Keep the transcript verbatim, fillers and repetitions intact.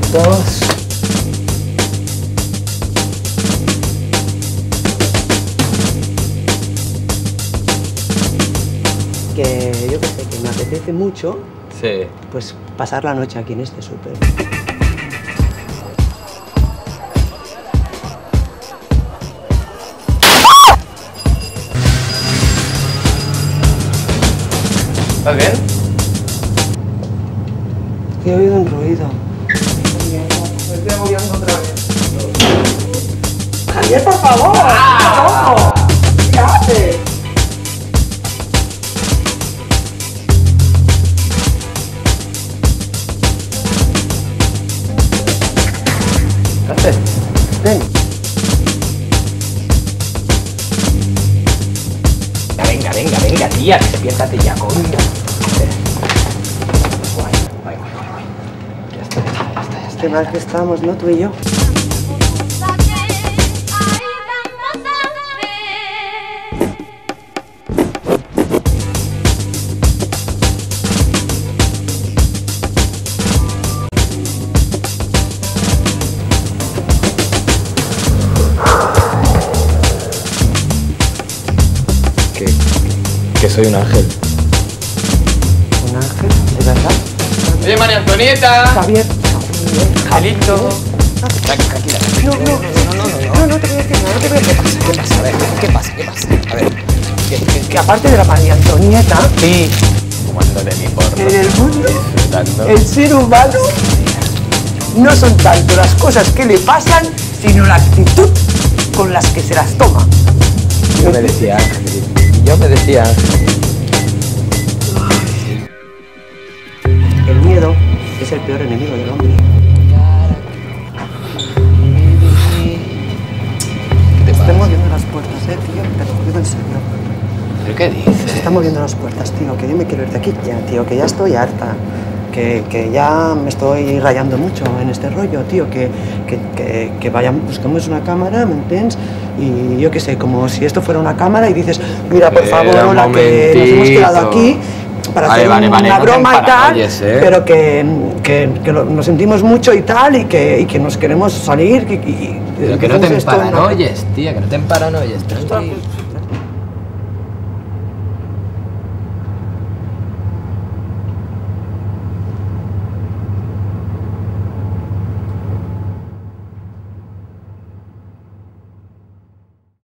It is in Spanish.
Dos. Que yo qué sé, que me apetece mucho, sí, pues pasar la noche aquí en este súper. ¿Estás bien? He oído un ruido. Me estoy agobiando otra vez. ¡Javier, por favor! ¡Ah! ¿Qué haces? ¿Qué haces? Ven. Venga, venga, venga, tía, despiértate ya, coño. Guay, guay, guay, guay. Ya está, ya está, ya está, ya está. Qué mal que estamos, ¿no? Tú y yo. Que, que soy un ángel. ¿Un ángel? ¿De verdad? Oye, María Antonieta. Javier. Angelito. Tranquila, No, no, no, no, no, no, no te voy a decir nada, no te voy a decir nada. ¿Qué pasa? A ver, ¿qué pasa? ¿Qué pasa? A ver. ¿Qué, qué, Que aparte de la María Antonieta, sí. Fumando de mi porno. en el mundo, Disfrutando. el ser humano no son tanto las cosas que le pasan, sino la actitud con las que se las toma. Yo me decía ángel. Yo me decía ángel. El miedo es el peor enemigo del hombre. ¿Qué te Se están pasa? moviendo las puertas, eh, tío. Te lo digo en serio. ¿Pero qué dices? Se están moviendo las puertas, tío. Que yo me quiero ir de aquí ya, tío. Que ya estoy harta. Que, que ya me estoy rayando mucho en este rollo, tío. Que, que, que, que vayamos, buscamos una cámara, ¿me entiendes? Y yo qué sé, como si esto fuera una cámara y dices, mira, por favor, Espera un hola, que nos hemos quedado aquí para Vale, hacer vale, vale, una no te broma y tal, emparanoies, ¿eh? pero que, que, que lo- nos sentimos mucho y tal, y que, y que nos queremos salir. Y, y- Pero que no te hacemos esto en una- emparanoies, tía, que no te emparanoies, tranquilo.